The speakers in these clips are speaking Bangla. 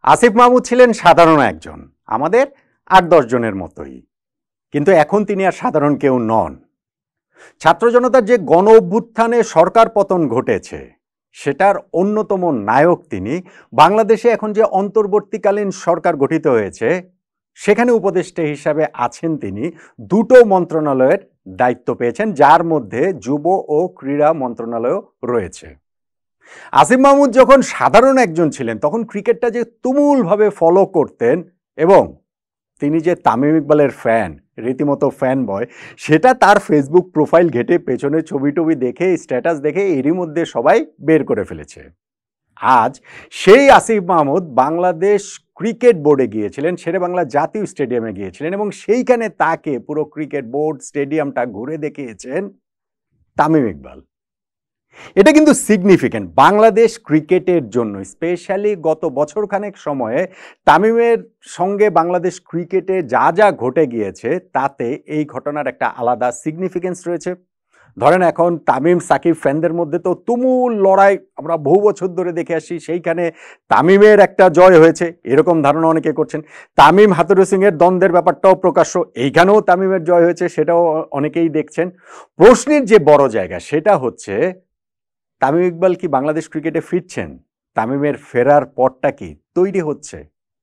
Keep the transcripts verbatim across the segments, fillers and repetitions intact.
আসিফ মাহমুদ ছিলেন সাধারণ একজন, আমাদের আট দশ জনের মতোই, কিন্তু এখন তিনি আর সাধারণ কেউ নন। ছাত্র জনতার যে গণ অভ্যুত্থানে সরকার পতন ঘটেছে সেটার অন্যতম নায়ক তিনি। বাংলাদেশে এখন যে অন্তর্বর্তীকালীন সরকার গঠিত হয়েছে সেখানে উপদেষ্টা হিসাবে আছেন তিনি। দুটো মন্ত্রণালয়ের দায়িত্ব পেয়েছেন, যার মধ্যে যুব ও ক্রীড়া মন্ত্রণালয় রয়েছে। আসিফ মাহমুদ যখন সাধারণ একজন ছিলেন তখন ক্রিকেটটা যে তুমুলভাবে ফলো করতেন এবং তিনি যে তামিম ইকবালের ফ্যান, রীতিমতো ফ্যান বয়, সেটা তার ফেসবুক প্রোফাইল ঘেটে পেছনে ছবি টবি দেখে স্ট্যাটাস দেখে এরই মধ্যে সবাই বের করে ফেলেছে। আজ সেই আসিফ মাহমুদ বাংলাদেশ ক্রিকেট বোর্ডে গিয়েছিলেন, শেরে বাংলা জাতীয় স্টেডিয়ামে গিয়েছিলেন এবং সেইখানে তাকে পুরো ক্রিকেট বোর্ড স্টেডিয়ামটা ঘুরে দেখিয়েছেন তামিম ইকবাল। এটা কিন্তু সিগনিফিক্যান্ট বাংলাদেশ ক্রিকেটের জন্য, স্পেশালি গত বছরখানেক সময়ে তামিমের সঙ্গে বাংলাদেশ ক্রিকেটে যা যা ঘটে গিয়েছে তাতে এই ঘটনার একটা আলাদা সিগনিফিকেন্স রয়েছে। ধরেন এখন তামিম সাকিব ফ্যানদের মধ্যে তো তুমুল লড়াই আমরা বহু বছর ধরে দেখে আসি, সেইখানে তামিমের একটা জয় হয়েছে এরকম ধারণা অনেকে করছেন। তামিম হাতুরু সিংয়ের দ্বন্দ্বের ব্যাপারটাও প্রকাশ্য, এইখানেও তামিমের জয় হয়েছে সেটাও অনেকেই দেখছেন। প্রশ্নের যে বড় জায়গা সেটা হচ্ছে তামিম ইকবাল কি বাংলাদেশ ক্রিকেটে ফিরছেন? তামিমের ফেরার পথটা কি তৈরি হচ্ছে?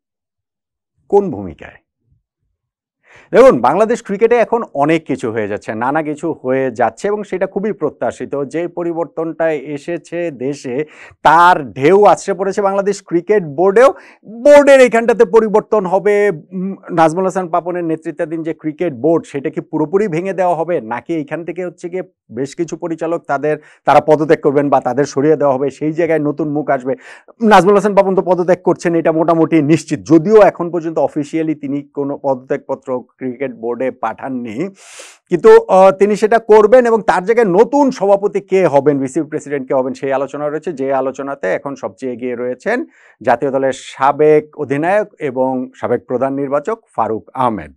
কোন ভূমিকায়? দেখুন, বাংলাদেশ ক্রিকেটে এখন অনেক কিছু হয়ে যাচ্ছে, নানা কিছু হয়ে যাচ্ছে এবং সেটা খুবই প্রত্যাশিত। যে পরিবর্তনটা এসেছে দেশে তার ঢেউ আছড়ে পড়েছে বাংলাদেশ ক্রিকেট বোর্ডেও। বোর্ডের এইখানটাতে পরিবর্তন হবে, নাজমুল হাসান পাপনের নেতৃত্বাধীন যে ক্রিকেট বোর্ড সেটা কি পুরোপুরি ভেঙে দেওয়া হবে, নাকি এইখান থেকে হচ্ছে গিয়ে বেশ কিছু পরিচালক তাদের তারা পদত্যাগ করবেন বা তাদের সরিয়ে দেওয়া হবে, সেই জায়গায় নতুন মুখ আসবে। নাজমুল হাসান পাপন তো পদত্যাগ করছেন এটা মোটামুটি নিশ্চিত, যদিও এখন পর্যন্ত অফিসিয়ালি তিনি কোনো পদত্যাগপত্র ক্রিকেট বোর্ডে পাঠাননি, কিন্তু তিনি সেটা করবেন এবং তার জায়গায় নতুন সভাপতি কে হবেন, বিসিবি প্রেসিডেন্ট কে হবেন সেই আলোচনা রয়েছে। যে আলোচনাতে এখন সবচেয়ে এগিয়ে রয়েছেন জাতীয় দলের সাবেক অধিনায়ক এবং সাবেক প্রধান নির্বাচক ফারুক আহমেদ।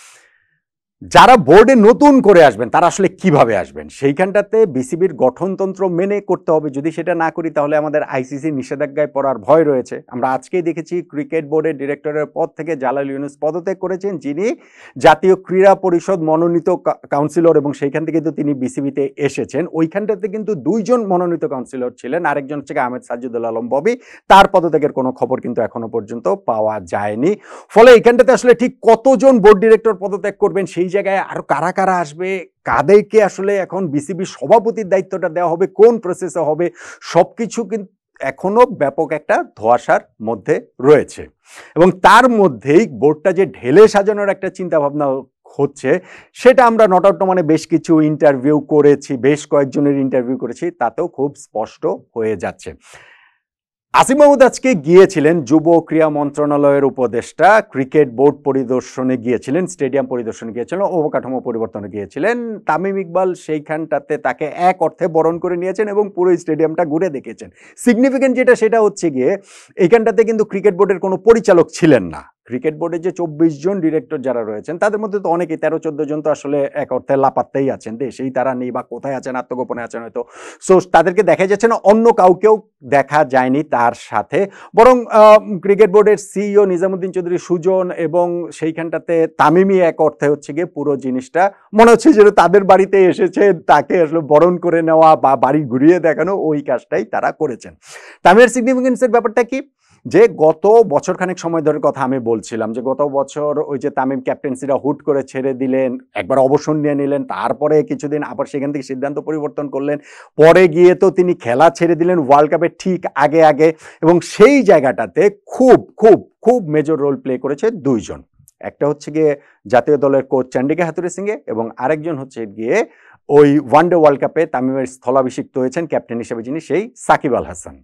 যারা বোর্ডে নতুন করে আসবেন তারা আসলে কিভাবে আসবেন সেইখানটাতে বিসিবির গঠনতন্ত্র মেনে করতে হবে। যদি সেটা না করি তাহলে আমাদের আইসিসি নিষেধাজ্ঞায় পড়ার ভয় রয়েছে। আমরা আজকেই দেখেছি ক্রিকেট বোর্ডের ডিরেক্টরের পদ থেকে জালাল ইউনুস পদত্যাগ করেছেন, যিনি জাতীয় ক্রীড়া পরিষদ মনোনীত কাউন্সিলর এবং সেইখান থেকে কিন্তু তিনি বিসিবিতে এসেছেন। ওইখানটাতে কিন্তু দুইজন মনোনীত কাউন্সিলর ছিলেন, আরেকজন হচ্ছে আহমেদ সাজ্জুদুল আলম ববি, তার পদত্যাগের কোনো খবর কিন্তু এখনো পর্যন্ত পাওয়া যায়নি। ফলে এইখানটাতে আসলে ঠিক কতজন বোর্ড ডিরেক্টর পদত্যাগ করবেন, সেই জায়গায় আরো কারা কারা আসবে, কাদেরকে আসলে এখন বিসিবি সভাপতির দায়িত্বটা দেওয়া হবে, কোন প্রসেসে হবে, সবকিছু কিন্তু এখনো ব্যাপক একটা ধোঁয়াশার মধ্যে রয়েছে। এবং তার মধ্যেই বোর্ডটা যে ঢেলে সাজানোর একটা চিন্তা ভাবনা হচ্ছে সেটা আমরা নট আউট মানে বেশ কিছু ইন্টারভিউ করেছি, বেশ কয়েকজনের ইন্টারভিউ করেছি, তাতেও খুব স্পষ্ট হয়ে যাচ্ছে। আসিফ মাহমুদ আজকে গিয়েছিলেন যুব ক্রীড়া মন্ত্রণালয়ের উপদেষ্টা, ক্রিকেট বোর্ড পরিদর্শনে গিয়েছিলেন, স্টেডিয়াম পরিদর্শনে গিয়েছিলেন, অবকাঠামো পরিবর্তনে গিয়েছিলেন। তামিম ইকবাল সেইখানটাতে তাকে এক অর্থে বরণ করে নিয়েছেন এবং পুরো স্টেডিয়ামটা ঘুরে দেখেছেন। সিগনিফিকেন্ট যেটা সেটা হচ্ছে গিয়ে এইখানটাতে কিন্তু ক্রিকেট বোর্ডের কোনো পরিচালক ছিলেন না। ক্রিকেট বোর্ডের যে চব্বিশ জন ডিরেক্টর যারা রয়েছেন তাদের মধ্যে তো অনেকেই তেরো চোদ্দ জন তো আসলে এক অর্থে লাপাত্তাই আছেন, দেশেই তারা নেই বা কোথায় আছেন আত্মগোপনে আছেন হয়তো। সো তাদেরকে দেখা যাচ্ছে না, অন্য কাউকেও দেখা যায়নি তার সাথে, বরং ক্রিকেট বোর্ডের সিইও নিজামুদ্দিন চৌধুরী সুজন এবং সেইখানটাতে তামিমই এক অর্থে হচ্ছে গিয়ে পুরো জিনিসটা মনে হচ্ছে যেন তাদের বাড়িতে এসেছে, তাকে আসলে বরণ করে নেওয়া বা বাড়ি ঘুরিয়ে দেখানো, ওই কাজটাই তারা করেছেন। তামিমের সিগনিফিকেন্সের ব্যাপারটা কি, যে গত বছর খানেক সময় ধরে কথা আমি বলছিলাম যে গত বছর ওই যে তামিম ক্যাপ্টেন্সিরা হুট করে ছেড়ে দিলেন, একবার অবসর নিয়ে নিলেন, তারপরে কিছুদিন আবার সেখান থেকে সিদ্ধান্ত পরিবর্তন করলেন, পরে গিয়ে তো তিনি খেলা ছেড়ে দিলেন ওয়ার্ল্ড কাপের ঠিক আগে আগে। এবং সেই জায়গাটাতে খুব খুব খুব মেজর রোল প্লে করেছে দুইজন, একটা হচ্ছে গিয়ে জাতীয় দলের কোচ চন্ডিকা হাথুরু সিংহে এবং আরেকজন হচ্ছে গিয়ে ওই ওয়ানডে ওয়ার্ল্ড কাপে তামিমের স্থলাভিষিক্ত হয়েছেন ক্যাপ্টেন হিসেবে যিনি, সেই সাকিব আল হাসান।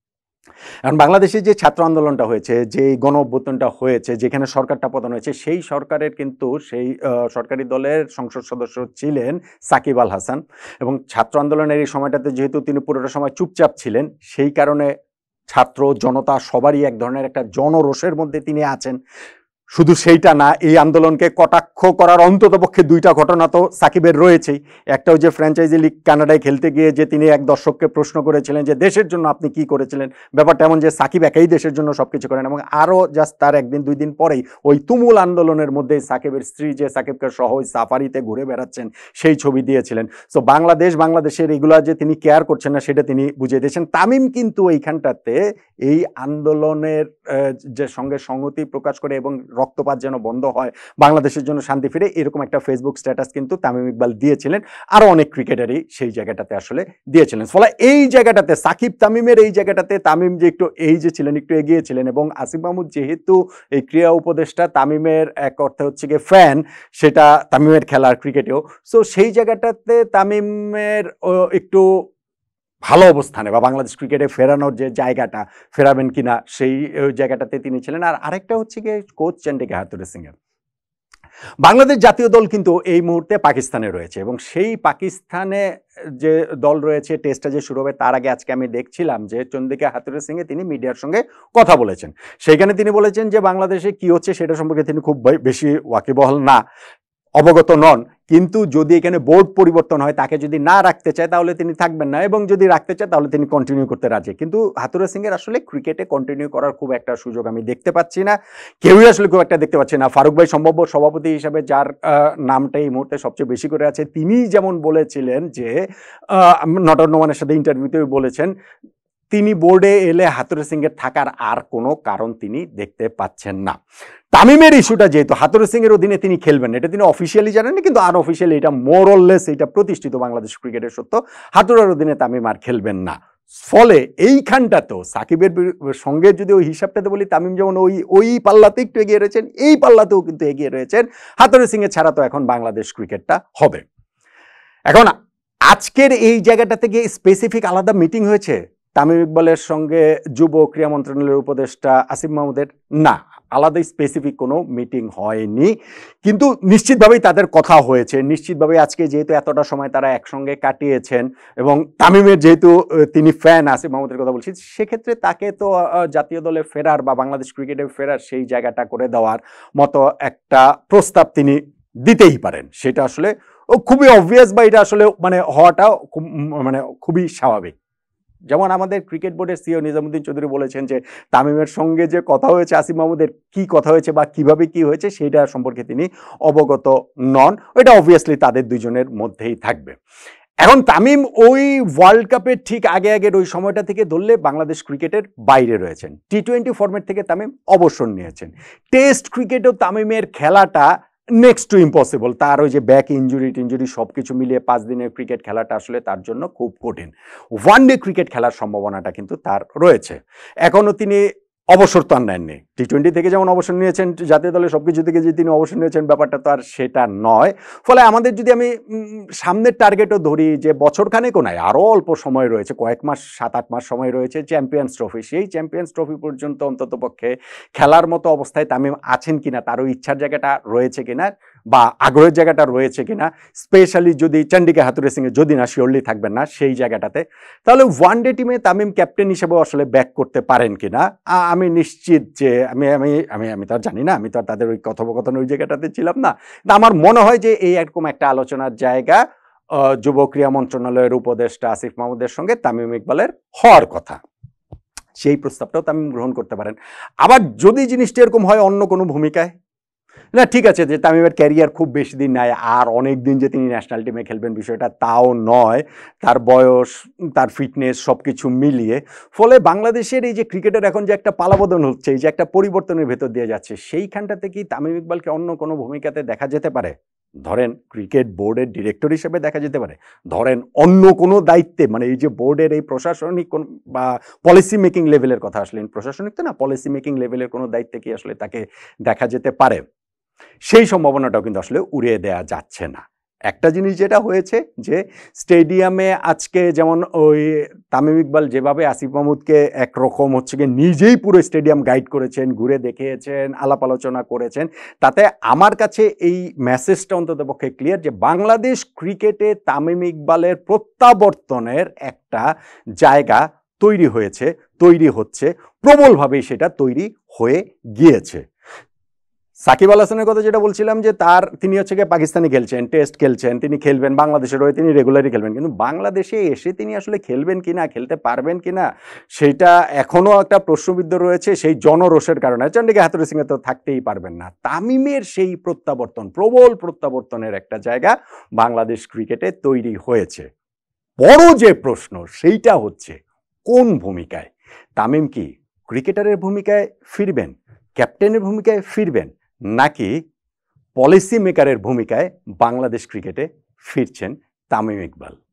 এখন বাংলাদেশে যে ছাত্র আন্দোলনটা হয়েছে, যে গণ অভ্যুত্থানটা হয়েছে, যেখানে সরকারটা পতন হয়েছে, সেই সরকারের কিন্তু সেই সরকারি দলের সংসদ সদস্য ছিলেন সাকিব আল হাসান। এবং ছাত্র আন্দোলনের এই সময়টাতে যেহেতু তিনি পুরোটা সময় চুপচাপ ছিলেন, সেই কারণে ছাত্র জনতা সবারই এক ধরনের একটা জনরোষের মধ্যে তিনি আছেন। শুধু সেইটা না, এই আন্দোলনকে কটাক্ষ লক্ষ্য করার অন্ততপক্ষে দুইটা ঘটনা তো সাকিবের রয়েছেই। একটা ওই যে ফ্র্যাঞ্চাইজি লিগ কানাডায় খেলতে গিয়ে যে তিনি এক দর্শককে প্রশ্ন করেছিলেন যে দেশের জন্য আপনি কি করেছিলেন, ব্যাপারটা এমন যে সাকিব একাই দেশের জন্য সবকিছু করেন। এবং আরও জাস্ট তার একদিন দুই দিন পরেই ওই তুমুল আন্দোলনের মধ্যে সাকিবের স্ত্রী যে সাকিবকে সহ ওই সাফারিতে ঘুরে বেড়াচ্ছেন সেই ছবি দিয়েছিলেন। সো বাংলাদেশ বাংলাদেশের এগুলা যে তিনি কেয়ার করছেন না সেটা তিনি বুঝিয়ে দিয়েছেন। তামিম কিন্তু এইখানটাতে এই আন্দোলনের যে সঙ্গে সংহতি প্রকাশ করে এবং রক্তপাত যেন বন্ধ হয়, বাংলাদেশের জন্য শান্তি ফিরে, এরকম একটা ফেসবুক স্ট্যাটাস কিন্তু তামিম ইকবাল দিয়েছিলেন। আরো অনেক ক্রিকেটারই সেই জায়গাটাতে আসলে দিয়েছিলেন। ফলে এই জায়গাটাতে সাকিব তামিমের এই জায়গাটাতে তামিম যে একটু এই যে ছিলেন একটু এগিয়েছিলেন, এবং আসিফ মাহমুদ যেহেতু এই ক্রীড়া উপদেষ্টা তামিমের এক অর্থে হচ্ছে গিয়ে ফ্যান, সেটা তামিমের খেলার ক্রিকেটেও, সো সেই জায়গাটাতে তামিমের একটু ভালো অবস্থানে বা বাংলাদেশ ক্রিকেটে ফেরানোর যে জায়গাটা, ফেরাবেন কিনা সেই জায়গাটাতে তিনি ছিলেন। আর আরেকটা হচ্ছে গিয়ে কোচ চন্ডিকা হাথুরুসিংহের সিংয়ের বাংলাদেশ জাতীয় দল কিন্তু এই মুহূর্তে পাকিস্তানে রয়েছে, এবং সেই পাকিস্তানে যে দল রয়েছে টেস্টটা যে শুরু হবে তার আগে আজকে আমি দেখছিলাম যে চন্ডিকা হাথুরুসিংহে তিনি মিডিয়ার সঙ্গে কথা বলেছেন। সেইখানে তিনি বলেছেন যে বাংলাদেশে কি হচ্ছে সেটা সম্পর্কে তিনি খুব বেশি ওয়াকিবহাল না, অবগত নন, কিন্তু যদি এখানে বোর্ড পরিবর্তন হয় তাকে যদি না রাখতে চায় তাহলে তিনি থাকবেন না, এবং যদি রাখতে চায় তাহলে তিনি কন্টিনিউ করতে রাজি। কিন্তু হাথুরুসিংহের আসলে ক্রিকেটে কন্টিনিউ করার খুব একটা সুযোগ আমি দেখতে পাচ্ছি না, কেউই আসলে খুব একটা দেখতে পাচ্ছি না। ফারুক ভাই সম্ভাব্য সভাপতি হিসাবে যার নামটা এই মুহূর্তে সবচেয়ে বেশি করে আছে, তিনি যেমন বলেছিলেন যে নটর নোমানের সাথে ইন্টারভিউতেও বলেছেন তিনি বোর্ডে এলে হাথুরুসিংহের থাকার আর কোনো কারণ তিনি দেখতে পাচ্ছেন না। তামিমের ইস্যুটা যেহেতু হাথুরুসিংহের অধীনে তিনি খেলবেন, এটা তিনি অফিসিয়ালি জানেন না, কিন্তু আনঅফিসিয়ালি এটা মোরলেস এটা প্রতিষ্ঠিত বাংলাদেশ ক্রিকেটের সত্য, হাথুরার অধীনে তামিম আর খেলবেন না। ফলে এইখানটাতেও সাকিবের সঙ্গে যদি ওই হিসাবটাতে বলি, তামিম যেমন ওই ওই পাল্লাতে একটু এগিয়ে রয়েছেন, এই পাল্লাতেও কিন্তু এগিয়ে রয়েছেন। হাথুরুসিংহের ছাড়া তো এখন বাংলাদেশ ক্রিকেটটা হবে। এখন আজকের এই জায়গাটা থেকে স্পেসিফিক আলাদা মিটিং হয়েছে তামিম ইকবালের সঙ্গে যুব ক্রীড়া মন্ত্রণালয়ের উপদেষ্টা আসিফ মাহমুদের? না, আলাদা স্পেসিফিক কোনো মিটিং হয়নি, কিন্তু নিশ্চিতভাবেই তাদের কথা হয়েছে। নিশ্চিতভাবে আজকে যেহেতু এতটা সময় তারা একসঙ্গে কাটিয়েছেন, এবং তামিমের যেহেতু তিনি ফ্যান, আসিফ মাহমুদের কথা বলছি, সেক্ষেত্রে তাকে তো জাতীয় দলে ফেরার বা বাংলাদেশ ক্রিকেটে ফেরার সেই জায়গাটা করে দেওয়ার মতো একটা প্রস্তাব তিনি দিতেই পারেন। সেটা আসলে খুবই অবভিয়াস, বা এটা আসলে মানে হওয়াটা মানে খুবই স্বাভাবিক। যেমন আমাদের ক্রিকেট বোর্ডের সিও নিজামুদ্দিন চৌধুরী বলেছেন যে তামিমের সঙ্গে যে কথা হয়েছে আসিফ মাহমুদের, কি কথা হয়েছে বা কিভাবে কি হয়েছে সেটা সম্পর্কে তিনি অবগত নন, ওইটা অবভিয়াসলি তাদের দুজনের মধ্যেই থাকবে। এখন তামিম ওই ওয়ার্ল্ড কাপের ঠিক আগে আগের ওই সময়টা থেকে ধরলে বাংলাদেশ ক্রিকেটের বাইরে রয়েছেন। টি টোয়েন্টি ফরম্যাট থেকে তামিম অবসর নিয়েছেন। টেস্ট ক্রিকেটেও তামিমের খেলাটা নেক্সট টু ইম্পসিবল। তার ওই যে ব্যাক ইঞ্জুরি টিঞ্জুরি সব কিছু মিলিয়ে পাঁচ দিনের ক্রিকেট খেলাটা আসলে তার জন্য খুব কঠিন। ওয়ান ডে ক্রিকেট খেলার সম্ভাবনাটা কিন্তু তার রয়েছে। এখনও তিনি অবসর তো আর নেননি, টি টোয়েন্টি থেকে যেমন অবসর নিয়েছেন, জাতীয় দলে সব কিছু থেকে যে তিনি অবসর নিয়েছেন, ব্যাপারটা তো আর সেটা নয়। ফলে আমাদের যদি আমি সামনের টার্গেটও ধরি যে বছরখানেকও নয়, আরও অল্প সময় রয়েছে, কয়েক মাস, সাত আট মাস সময় রয়েছে চ্যাম্পিয়ন্স ট্রফি। সেই চ্যাম্পিয়ন্স ট্রফি পর্যন্ত অন্তত পক্ষে খেলার মতো অবস্থায় তামিম আছেন কিনা, তারও ইচ্ছার জায়গাটা রয়েছে কিনা বা আগ্রহের জায়গাটা রয়েছে কিনা, স্পেশালি যদি চন্ডিকা হাথুরুসিংহে যদি না শিওরলি থাকবেন না সেই জায়গাটাতে, তাহলে ওয়ান ডে টিমে তামিম ক্যাপ্টেন হিসেবেও আসলে ব্যাক করতে পারেন কিনা আমি নিশ্চিত যে আমি আমি আমি আমি তো আর জানি না, আমি তো আর তাদের ওই কথোপকথন ওই জায়গাটাতে ছিলাম না। আমার মনে হয় যে এই এরকম একটা আলোচনার জায়গা যুব ক্রীড়া মন্ত্রণালয়ের উপদেষ্টা আসিফ মাহমুদের সঙ্গে তামিম ইকবালের হওয়ার কথা। সেই প্রস্তাবটাও তামিম গ্রহণ করতে পারেন। আবার যদি জিনিসটা এরকম হয় অন্য কোনো ভূমিকায়, না ঠিক আছে যে তামিমের ক্যারিয়ার খুব বেশি দিন নাই, আর অনেক দিন যে তিনি ন্যাশনাল টিমে খেলবেন বিষয়টা তাও নয়, তার বয়স, তার ফিটনেস সব কিছু মিলিয়ে। ফলে বাংলাদেশের এই যে ক্রিকেটের এখন যে একটা পালাবদল হচ্ছে, এই যে একটা পরিবর্তনের ভেতর দিয়ে যাচ্ছে, সেইখানটাতে কি তামিম ইকবালকে অন্য কোনো ভূমিকাতে দেখা যেতে পারে? ধরেন ক্রিকেট বোর্ডের ডিরেক্টর হিসেবে দেখা যেতে পারে, ধরেন অন্য কোনো দায়িত্বে, মানে এই যে বোর্ডের এই প্রশাসনিক কোন বা পলিসি মেকিং লেভেলের কথা আসলে, প্রশাসনিক তো না, পলিসি মেকিং লেভেলের কোনো দায়িত্বে কি আসলে তাকে দেখা যেতে পারে? সেই সম্ভাবনাটাও কিন্তু আসলে উড়িয়ে দেওয়া যাচ্ছে না। একটা জিনিস যেটা হয়েছে যে স্টেডিয়ামে আজকে যেমন ওই তামিম ইকবাল যেভাবে আসিফ মাহমুদকে একরকম হচ্ছে গিয়ে নিজেই পুরো স্টেডিয়াম গাইড করেছেন, ঘুরে দেখিয়েছেন, আলাপ আলোচনা করেছেন, তাতে আমার কাছে এই মেসেজটা অন্তত পক্ষে ক্লিয়ার যে বাংলাদেশ ক্রিকেটে তামিম ইকবালের প্রত্যাবর্তনের একটা জায়গা তৈরি হয়েছে, তৈরি হচ্ছে, প্রবলভাবেই সেটা তৈরি হয়ে গিয়েছে। সাকিব আল হাসানের কথা যেটা বলছিলাম যে তার তিনি হচ্ছে গিয়ে পাকিস্তানে খেলছেন, টেস্ট খেলছেন, তিনি খেলবেন বাংলাদেশের হয়ে, তিনি রেগুলারই খেলবেন, কিন্তু বাংলাদেশে এসে তিনি আসলে খেলবেন কিনা, খেলতে পারবেন কিনা, সেইটা এখনো একটা প্রশ্নবিদ্ধ রয়েছে সেই জনরোষের কারণে। চন্ডিকা হাথুরুসিংহে সিংহে তো থাকতেই পারবেন না। তামিমের সেই প্রত্যাবর্তন, প্রবল প্রত্যাবর্তনের একটা জায়গা বাংলাদেশ ক্রিকেটে তৈরি হয়েছে। বড় যে প্রশ্ন সেইটা হচ্ছে কোন ভূমিকায় তামিম, কি ক্রিকেটারের ভূমিকায় ফিরবেন, ক্যাপ্টেনের ভূমিকায় ফিরবেন, নাকি পলিসি মেকারের ভূমিকায় বাংলাদেশ ক্রিকেটে ফিরছেন তামিম ইকবাল?